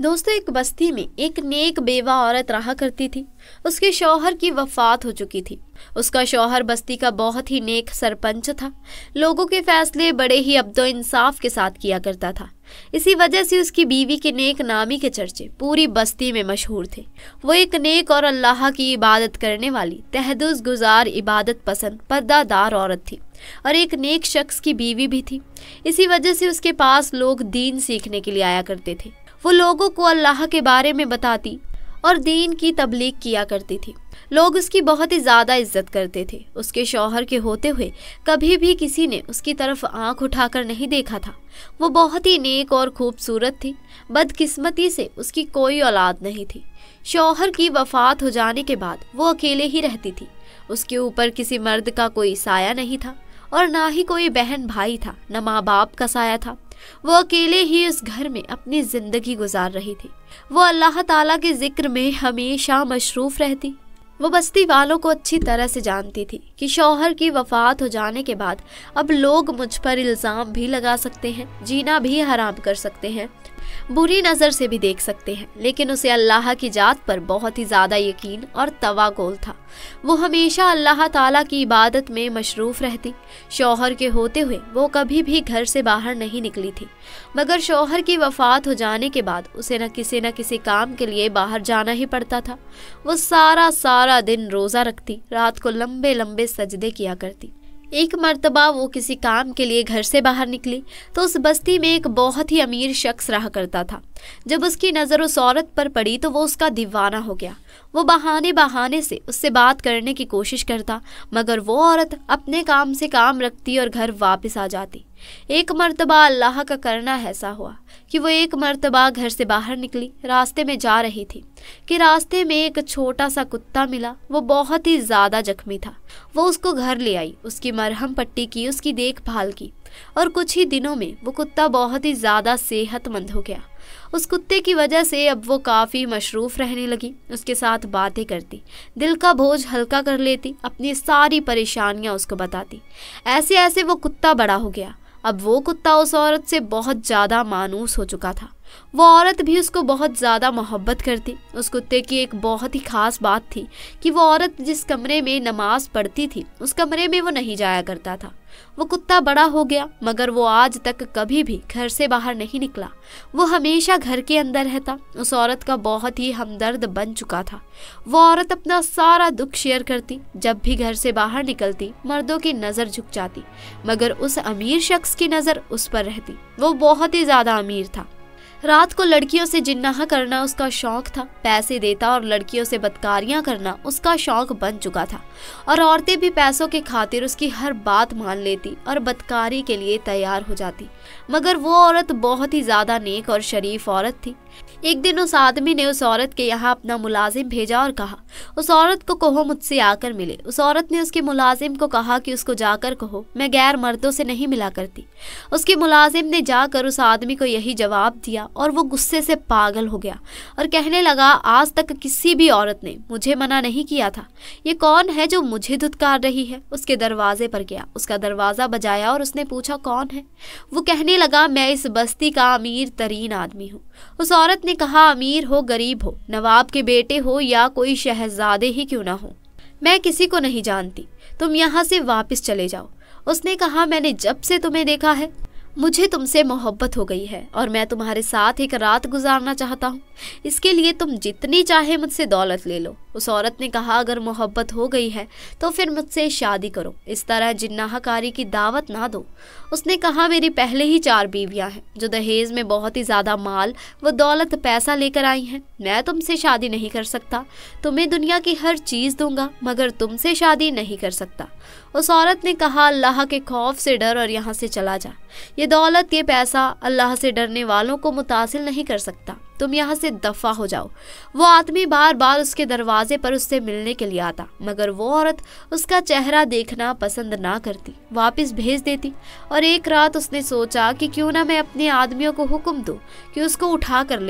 दोस्तों, एक बस्ती में एक नेक बेवा औरत रहा करती थी। उसके शौहर की वफात हो चुकी थी। उसका शौहर बस्ती का बहुत ही नेक सरपंच था। लोगों के फैसले बड़े ही अब्दो इंसाफ के साथ किया करता था। इसी वजह से उसकी बीवी के नेक नामी के चर्चे पूरी बस्ती में मशहूर थे। वो एक नेक और अल्लाह की इबादत करने वाली, तहद्दुस गुजार, इबादत पसंद, पर्दादार औरत थी और एक नेक शख्स की बीवी भी थी। इसी वजह से उसके पास लोग दीन सीखने के लिए आया करते थे। वो लोगों को अल्लाह के बारे में बताती और दीन की तबलीग किया करती थी। लोग उसकी बहुत ही ज़्यादा इज्जत करते थे। उसके शौहर के होते हुए कभी भी किसी ने उसकी तरफ आंख उठाकर नहीं देखा था। वो बहुत ही नेक और खूबसूरत थी। बदकिस्मती से उसकी कोई औलाद नहीं थी। शौहर की वफात हो जाने के बाद वो अकेले ही रहती थी। उसके ऊपर किसी मर्द का कोई साया नहीं था और ना ही कोई बहन भाई था, न माँ बाप का साया था। वो अकेले ही उस घर में अपनी जिंदगी गुजार रही थी। वो अल्लाह ताला के जिक्र में हमेशा मशरूफ रहती। वो बस्ती वालों को अच्छी तरह से जानती थी कि शौहर की वफात हो जाने के बाद अब लोग मुझ पर इल्ज़ाम भी लगा सकते हैं, जीना भी हराम कर सकते हैं, बुरी नज़र से भी देख सकते हैं। लेकिन उसे अल्लाह की जात पर बहुत ही ज़्यादा यकीन और तवाक्कुल था। वो हमेशा अल्लाह ताला की इबादत में मशरूफ़ रहती। शौहर के होते हुए वो कभी भी घर से बाहर नहीं निकली थी। मगर शौहर की वफात हो जाने के बाद उसे न किसी काम के लिए बाहर जाना ही पड़ता था। वो सारा दिन रोज़ा रखती, रात को लंबे लंबे सजदे किया करती। एक मर्तबा वो किसी काम के लिए घर से बाहर निकली तो उस बस्ती में एक बहुत ही अमीर शख्स रहा करता था। जब उसकी नज़र उस औरत पर पड़ी तो वो उसका दीवाना हो गया। वो बहाने से उससे बात करने की कोशिश करता, मगर वो औरत अपने काम से काम रखती और घर वापस आ जाती। एक मर्तबा अल्लाह का करना ऐसा हुआ कि वो एक मर्तबा घर से बाहर निकली, रास्ते में जा रही थी कि रास्ते में एक छोटा सा कुत्ता मिला। वो बहुत ही ज़्यादा जख्मी था। वो उसको घर ले आई, उसकी मरहम पट्टी की, उसकी देखभाल की और कुछ ही दिनों में वो कुत्ता बहुत ही ज़्यादा सेहतमंद हो गया। उस कुत्ते की वजह से अब वो काफ़ी मशरूफ़ रहने लगी। उसके साथ बातें करती, दिल का बोझ हल्का कर लेती, अपनी सारी परेशानियां उसको बताती। ऐसे ऐसे वो कुत्ता बड़ा हो गया। अब वो कुत्ता उस औरत से बहुत ज़्यादा मानूस हो चुका था। वो औरत भी उसको बहुत ज़्यादा मोहब्बत करती। उस कुत्ते की एक बहुत ही ख़ास बात थी कि वो औरत जिस कमरे में नमाज पढ़ती थी उस कमरे में वो नहीं जाया करता था। वो कुत्ता बड़ा हो गया मगर वो आज तक कभी भी घर से बाहर नहीं निकला। वो हमेशा घर के अंदर रहता। उस औरत का बहुत ही हमदर्द बन चुका था। वो औरत अपना सारा दुख शेयर करती। जब भी घर से बाहर निकलती मर्दों की नज़र झुक जाती, मगर उस अमीर शख्स की नज़र उस पर रहती। वो बहुत ही ज़्यादा अमीर था। रात को लड़कियों से जिन्नाह करना उसका शौक था। पैसे देता और लड़कियों से बदकारियां करना उसका शौक बन चुका था और औरतें भी पैसों के खातिर उसकी हर बात मान लेती और बदकारी के लिए तैयार हो जाती। मगर वो औरत बहुत ही ज़्यादा नेक और शरीफ औरत थी। एक दिन उस आदमी ने उस औरत के यहाँ अपना मुलाजिम भेजा और कहा, उस औरत को कहो मुझसे आकर मिले। उस औरत ने उसके मुलाजिम को कहा कि उसको जाकर कहो मैं गैर मर्दों से नहीं मिला करती। उसके मुलाजिम ने जाकर उस आदमी को यही जवाब दिया और वो गुस्से से पागल हो गया और कहने लगा, आज तक किसी भी औरत ने मुझे मना नहीं किया था। ये कौन है जो मुझे धुतकार रही है? उसके दरवाजे पर गया, उसका दरवाज़ा बजाया और उसने पूछा कौन है? वो कहने लगा, मैं इस बस्ती का अमीर तरीन आदमी हूँ। उस औरत ने कहा, अमीर हो, गरीब हो, नवाब के बेटे हो या कोई शहजादे ही क्यों ना हो, मैं किसी को नहीं जानती, तुम यहाँ से वापस चले जाओ। उसने कहा, मैंने जब से तुम्हें देखा है मुझे तुमसे मोहब्बत हो गई है और मैं तुम्हारे साथ एक रात गुजारना चाहता हूँ। इसके लिए तुम जितनी चाहे मुझसे दौलत ले लो। उस औरत ने कहा, अगर मोहब्बत हो गई है तो फिर मुझसे शादी करो, इस तरह जिन्नाहकारी की दावत ना दो। उसने कहा, मेरी पहले ही 4 बीवियां हैं जो दहेज में बहुत ही ज़्यादा माल व दौलत पैसा लेकर आई हैं। मैं तुमसे शादी नहीं कर सकता। तुम्हें दुनिया की हर चीज़ दूंगा मगर तुमसे शादी नहीं कर सकता। उस औरत ने कहा, अल्लाह के खौफ से डर और यहाँ से चला जा। ये दौलत, ये पैसा अल्लाह से डरने वालों को मुतासिल नहीं कर सकता। तुम यहाँ से दफ़ा हो जाओ। वो आदमी बार बार उसके दरवाजे पर उससे मिलने के लिए आता, मगर वो औरत उसका चेहरा देखना पसंद ना करती, वापस भेज देती। और एक रात उसने सोचा कि क्यों ना मैं अपने आदमियों को हुक्म दूं कि उसको उठा कर ले आए।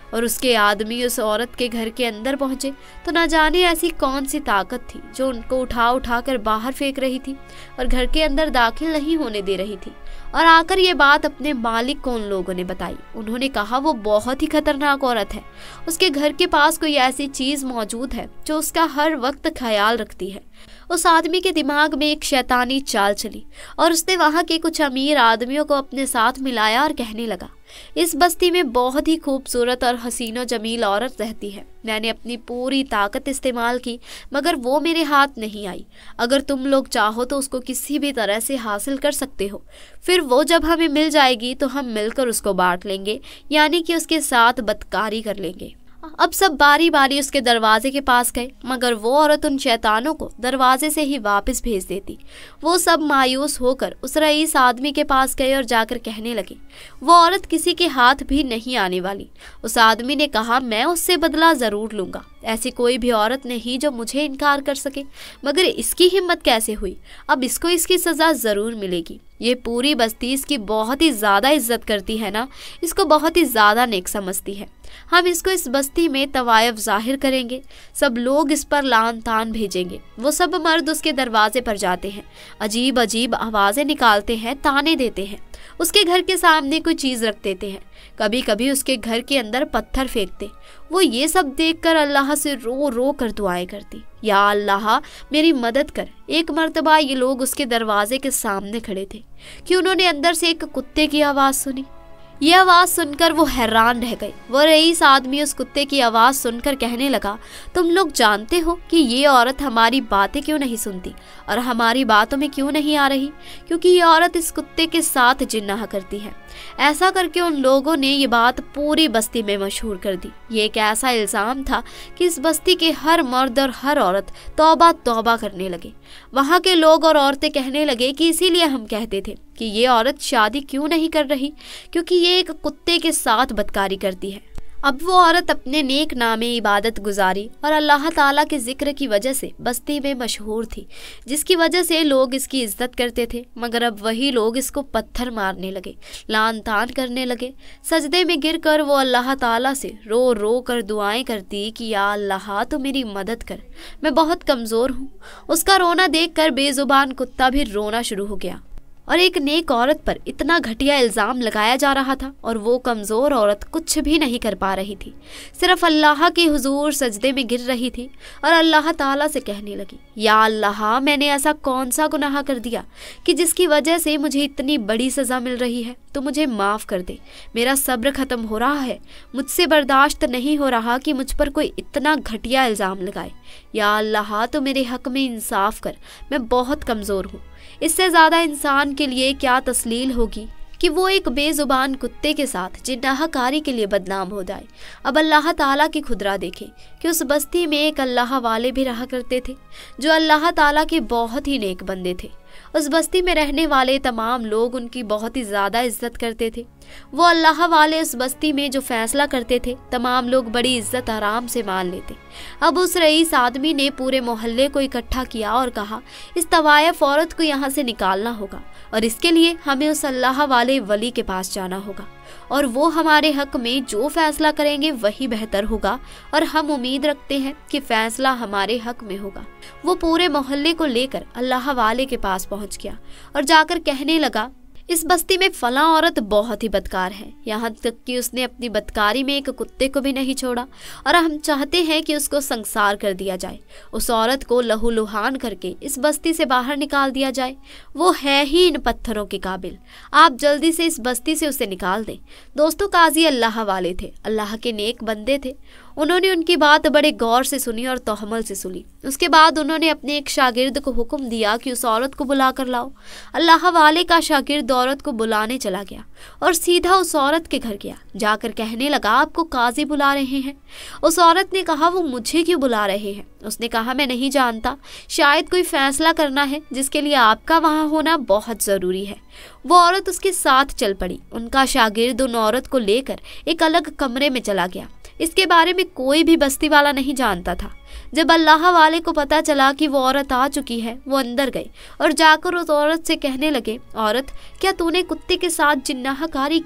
और उसके आदमी उस औरत के घर के अंदर पहुंचे तो ना जाने ऐसी कौन सी ताकत थी जो उनको उठा उठा कर बाहर फेंक रही थी और घर के अंदर दाखिल नहीं होने दे रही थी। और आकर ये बात अपने मालिक को उन लोगों ने बताई। उन्होंने कहा वो बहुत ही खतरनाक औरत है, उसके घर के पास कोई ऐसी चीज मौजूद है जो उसका हर वक्त ख्याल रखती है। उस आदमी के दिमाग में एक शैतानी चाल चली और उसने वहां के कुछ अमीर आदमियों को अपने साथ मिलाया और कहने लगा, इस बस्ती में बहुत ही खूबसूरत और हसीनो जमील औरत रहती है। मैंने अपनी पूरी ताकत इस्तेमाल की मगर वो मेरे हाथ नहीं आई। अगर तुम लोग चाहो तो उसको किसी भी तरह से हासिल कर सकते हो। फिर वो जब हमें मिल जाएगी तो हम मिलकर उसको बांट लेंगे, यानी कि उसके साथ बदकारी कर लेंगे। अब सब बारी बारी उसके दरवाजे के पास गए मगर वो औरत उन शैतानों को दरवाजे से ही वापस भेज देती। वो सब मायूस होकर उस रईस आदमी के पास गए और जाकर कहने लगे, वो औरत किसी के हाथ भी नहीं आने वाली। उस आदमी ने कहा, मैं उससे बदला जरूर लूंगा। ऐसी कोई भी औरत नहीं जो मुझे इनकार कर सके, मगर इसकी हिम्मत कैसे हुई? अब इसको इसकी सजा जरूर मिलेगी। ये पूरी बस्ती इसकी बहुत ही ज्यादा इज्जत करती है ना, इसको बहुत ही ज्यादा नेक समझती है। हम इसको इस बस्ती में तवायफ जाहिर करेंगे, सब लोग इस पर लान तान भेजेंगे। वो सब मर्द उसके दरवाजे पर जाते हैं, अजीब अजीब आवाजें निकालते हैं, ताने देते हैं, उसके घर के सामने कोई चीज रख देते हैं, कभी कभी उसके घर के अंदर पत्थर फेंकते। वो ये सब देखकर अल्लाह से रो रो कर दुआएं करती, या अल्लाह मेरी मदद कर। एक मर्तबा ये लोग उसके दरवाजे के सामने खड़े थे कि उन्होंने अंदर से एक कुत्ते की आवाज सुनी। ये आवाज सुनकर वो हैरान रह गए। वो रईस आदमी उस कुत्ते की आवाज सुनकर कहने लगा, तुम लोग जानते हो कि ये औरत हमारी बातें क्यों नहीं सुनती और हमारी बातों में क्यों नहीं आ रही? क्योंकि ये औरत इस कुत्ते के साथ जिन्नाह करती है। ऐसा करके उन लोगों ने ये बात पूरी बस्ती में मशहूर कर दी। ये एक ऐसा इल्जाम था कि इस बस्ती के हर मर्द और हर औरत तौबा तौबा करने लगे। वहाँ के लोग और औरतें कहने लगे कि इसीलिए हम कहते थे कि ये औरत शादी क्यों नहीं कर रही, क्योंकि ये एक कुत्ते के साथ बदकारी करती है। अब वो औरत अपने नेक नामे इबादत गुजारी और अल्लाह ताला के जिक्र की वजह से बस्ती में मशहूर थी, जिसकी वजह से लोग इसकी इज्जत करते थे। मगर अब वही लोग इसको पत्थर मारने लगे, लान तान करने लगे। सजदे में गिरकर वो अल्लाह ताला से रो रो कर दुआएं करती कि या अल्लाह तो मेरी मदद कर, मैं बहुत कमज़ोर हूँ। उसका रोना देखकर बेजुबान कुत्ता भी रोना शुरू हो गया और एक नेक औरत पर इतना घटिया इल्जाम लगाया जा रहा था और वो कमजोर औरत कुछ भी नहीं कर पा रही थी, सिर्फ अल्लाह के हुजूर सजदे में गिर रही थी और अल्लाह ताला से कहने लगी, या अल्लाह मैंने ऐसा कौन सा गुनाह कर दिया कि जिसकी वजह से मुझे इतनी बड़ी सजा मिल रही है, तो मुझे माफ़ कर दे। मेरा सब्र ख़त्म हो रहा है, मुझसे बर्दाश्त नहीं हो रहा कि मुझ पर कोई इतना घटिया इल्ज़ाम लगाए। या अल्लाह तो मेरे हक़ में इंसाफ कर, मैं बहुत कमज़ोर हूँ। इससे ज़्यादा इंसान के लिए क्या तस्लील होगी कि वो एक बेजुबान कुत्ते के साथ जिन्नाहकारी के लिए बदनाम हो जाए। अब अल्लाह ताला की खुदरा देखे कि उस बस्ती में एक अल्लाह वाले भी रहा करते थे जो अल्लाह ताला के बहुत ही नेक बंदे थे। उस बस्ती में रहने वाले तमाम लोग उनकी बहुत ही ज़्यादा इज्जत करते थे। वो अल्लाह वाले उस बस्ती में जो फैसला करते थे तमाम लोग बड़ी इज्जत आराम से मान लेते। अब उस रईस आदमी ने पूरे मोहल्ले को इकट्ठा किया और कहा, इस तवायफ औरत को यहाँ से निकालना होगा और इसके लिए हमें उस अल्लाह वाले वली के पास जाना होगा और वो हमारे हक में जो फैसला करेंगे वही बेहतर होगा और हम उम्मीद रखते हैं कि फैसला हमारे हक में होगा। वो पूरे मोहल्ले को लेकर अल्लाह वाले के पास पहुंच गया और जाकर कहने लगा, इस बस्ती में फला औरत बहुत ही बदकार है, यहाँ तक कि उसने अपनी बदकारी में एक कुत्ते को भी नहीं छोड़ा और हम चाहते हैं कि उसको संसार कर दिया जाए। उस औरत को लहूलुहान करके इस बस्ती से बाहर निकाल दिया जाए। वो है ही इन पत्थरों के काबिल, आप जल्दी से इस बस्ती से उसे निकाल दें। दोस्तों, काजी अल्लाह वाले थे, अल्लाह के नेक बंदे थे। उन्होंने उनकी बात बड़े गौर से सुनी और तहम्मुल से सुनी। उसके बाद उन्होंने अपने एक शागिर्द को हुक्म दिया कि उस औरत को बुला कर लाओ। अल्लाह वाले का शागिर्द औरत को बुलाने चला गया और सीधा उस औरत के घर गया। जाकर कहने लगा, आपको काजी बुला रहे हैं। उस औरत ने कहा, वो मुझे क्यों बुला रहे हैं? उसने कहा, मैं नहीं जानता, शायद कोई फैसला करना है जिसके लिए आपका वहाँ होना बहुत ज़रूरी है। वो औरत उसके साथ चल पड़ी। उनका शागिर्द उन औरत को लेकर एक अलग कमरे में चला गया। इसके बारे में कोई भी बस्ती वाला नहीं जानता था। जब अल्लाह वाले को पता चला कि वो औरत आ चुकी है, वो अंदर गए और जाकर उस औरत से कहने लगे, औरत, क्या तूने कुत्ते के साथ जिन्नाहकारी की है?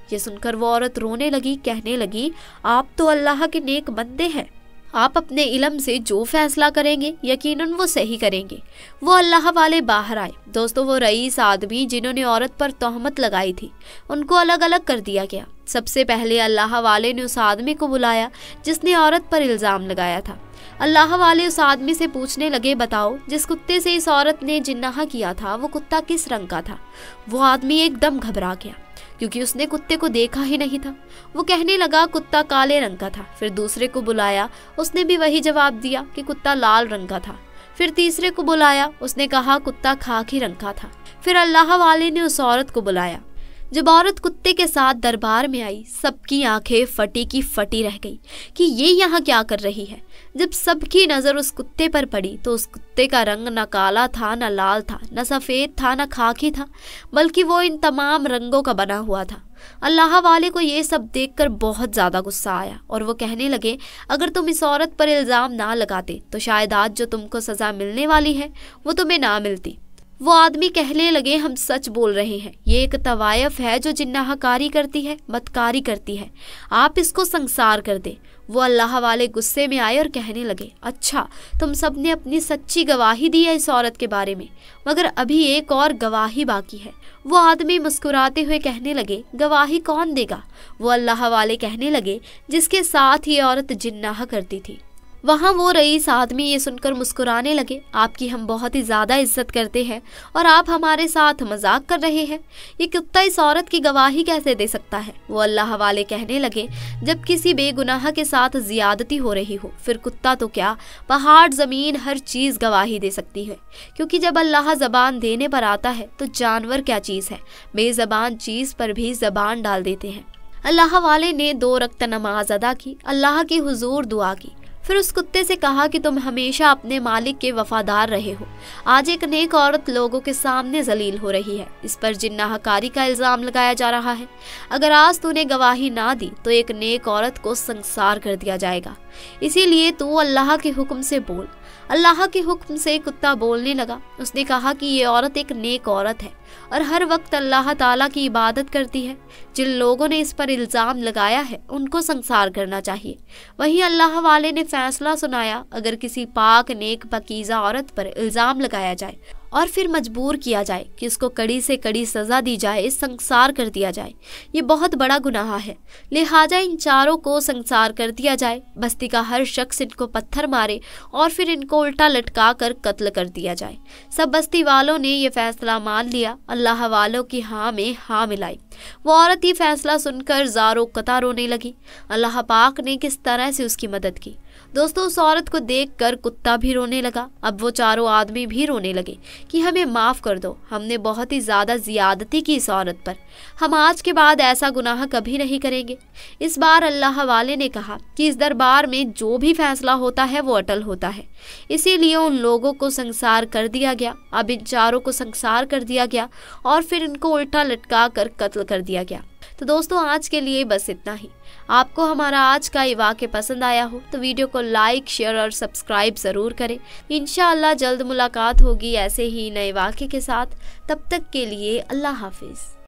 ये सुनकर वो औरत रोने लगी, कहने लगी, आप तो अल्लाह के नेक बंदे हैं, आप अपने इल्म से जो फैसला करेंगे यकीनन वो सही करेंगे। वो अल्लाह वाले बाहर आए। दोस्तों, वो रईस आदमी जिन्होंने औरत पर तोहमत लगाई थी, उनको अलग अलग कर दिया गया। सबसे पहले अल्लाह वाले ने उस आदमी को बुलाया जिसने औरत पर इल्ज़ाम लगाया था। अल्लाह वाले उस आदमी से पूछने लगे, बताओ जिस कुत्ते से इस औरत ने जिन्नाह किया था वो कुत्ता किस रंग का था। वो आदमी एकदम घबरा गया क्योंकि उसने कुत्ते को देखा ही नहीं था। वो कहने लगा, कुत्ता काले रंग का था। फिर दूसरे को बुलाया, उसने भी वही जवाब दिया कि कुत्ता लाल रंग का था। फिर तीसरे को बुलाया, उसने कहा कुत्ता खाकी रंग का था। फिर अल्लाह वाले ने उस औरत को बुलाया। जब औरत कुत्ते के साथ दरबार में आई, सबकी आंखें फटी की फटी रह गई कि ये यहाँ क्या कर रही है। जब सबकी नज़र उस कुत्ते पर पड़ी तो उस कुत्ते का रंग न काला था, न लाल था, न सफ़ेद था, न खाकी था, बल्कि वो इन तमाम रंगों का बना हुआ था। अल्लाह वाले को ये सब देखकर बहुत ज़्यादा गुस्सा आया और वो कहने लगे, अगर तुम इस औरत पर इल्ज़ाम ना लगाते तो शायद आज जो तुमको सज़ा मिलने वाली है वो तुम्हें ना मिलती। वो आदमी कहने लगे, हम सच बोल रहे हैं, ये एक तवायफ है जो जिन्नाहकारी करती है, बदकारी करती है, आप इसको संसार कर दे। वो अल्लाह वाले गुस्से में आए और कहने लगे, अच्छा तुम सब ने अपनी सच्ची गवाही दी है इस औरत के बारे में, मगर अभी एक और गवाही बाकी है। वो आदमी मुस्कुराते हुए कहने लगे, गवाही कौन देगा। वो अल्लाह वाले कहने लगे, जिसके साथ ये औरत जिन्नाह करती थी। वहाँ वो रईस आदमी ये सुनकर मुस्कुराने लगे, आपकी हम बहुत ही ज़्यादा इज्जत करते हैं और आप हमारे साथ मजाक कर रहे हैं। ये कुत्ता इस औरत की गवाही कैसे दे सकता है। वो अल्लाह वाले कहने लगे, जब किसी बेगुनाह के साथ ज़ियादती हो रही हो, फिर कुत्ता तो क्या, पहाड़ ज़मीन हर चीज़ गवाही दे सकती है, क्योंकि जब अल्लाह ज़बान देने पर आता है तो जानवर क्या चीज़ है, बेज़बान चीज़ पर भी ज़बान डाल देते हैं। अल्लाह वाले ने 2 रकत नमाज अदा की, अल्लाह के हुजूर दुआ की, फिर उस कुत्ते से कहा कि तुम हमेशा अपने मालिक के वफादार रहे हो। आज एक नेक औरत लोगों के सामने जलील हो रही है, इस पर जिन्नाहकारी का इल्ज़ाम लगाया जा रहा है। अगर आज तूने गवाही ना दी तो एक नेक औरत को संसार कर दिया जाएगा, इसीलिए तू अल्लाह के हुक्म से बोल। अल्लाह के हुक्म से कुत्ता बोलने लगा। उसने कहा कि ये औरत एक नेक औरत है और हर वक्त अल्लाह ताला की इबादत करती है। जिन लोगों ने इस पर इल्ज़ाम लगाया है उनको संसार करना चाहिए। वहीं अल्लाह वाले ने फैसला सुनाया, अगर किसी पाक नेक पकीज़ा औरत पर इल्ज़ाम लगाया जाए और फिर मजबूर किया जाए कि उसको कड़ी से कड़ी सज़ा दी जाए, संसार कर दिया जाए, ये बहुत बड़ा गुनाह है। लिहाजा इन चारों को संसार कर दिया जाए। बस्ती का हर शख्स इनको पत्थर मारे और फिर इनको उल्टा लटका कर कत्ल कर दिया जाए। सब बस्ती वालों ने ये फैसला मान लिया। अल्लाह वालों की हाँ में हाँ मिलाई। वो औरत ये फैसला सुनकर ज़ारो कता रोने लगी। अल्लाह पाक ने किस तरह से उसकी मदद की। दोस्तों, उस औरत को देखकर कुत्ता भी रोने लगा। अब वो चारों आदमी भी रोने लगे कि हमें माफ़ कर दो, हमने बहुत ही ज़्यादा ज़ियादती की इस औरत पर, हम आज के बाद ऐसा गुनाह कभी नहीं करेंगे। इस बार अल्लाह वाले ने कहा कि इस दरबार में जो भी फैसला होता है वो अटल होता है, इसीलिए उन लोगों को संसार कर दिया गया। अब इन चारों को संसार कर दिया गया और फिर इनको उल्टा लटका कर कत्ल कर दिया गया। तो दोस्तों, आज के लिए बस इतना ही। आपको हमारा आज का ये वाक़या पसंद आया हो तो वीडियो को लाइक, शेयर और सब्सक्राइब ज़रूर करें। इंशाअल्लाह जल्द मुलाकात होगी ऐसे ही नए वाक़ये के साथ। तब तक के लिए अल्लाह हाफिज़।